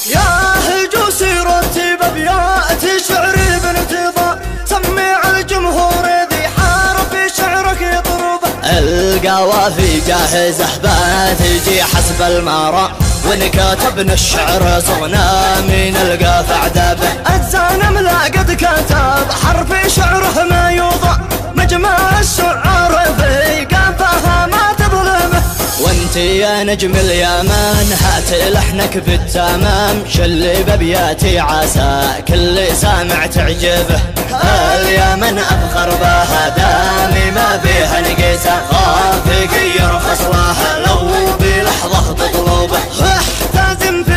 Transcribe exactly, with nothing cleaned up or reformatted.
يا هجوسي رتب ابيات شعري بانتظام، سمع الجمهور ذي حرف شعرك يطربه. القوافي جاهزة بتجي حسب المرام، وإن كتبنا الشعر صرنا من القافع دابه. الزانم لا قد كتب حرف شعره ما يوضع، مجمع الشعر في قافها ما تظلمه. وانت يا نجم اليمن هات لحنك بالتمام، شل بابياتي عسى كل سامع تعجبه. اليمن افخر بها دامي ما فيها نقيسه، خاف يغير خصلها لو بلحظه تطلبه. احتزم في